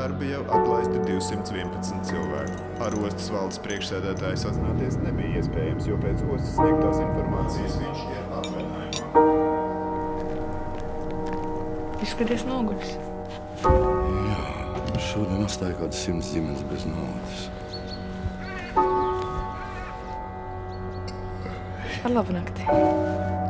darba jau atlaisti 211 cilvēki. Ar ostas valdes priekšsēdētāju sazināties nebija iespējams, jo pēc ostas sniegtās informācijas viņš ir atvaļinājumā. Izskaties noguris. Jā, šodien atstāja kādas 100 ģimenes bez naudas. Ar labu nakti.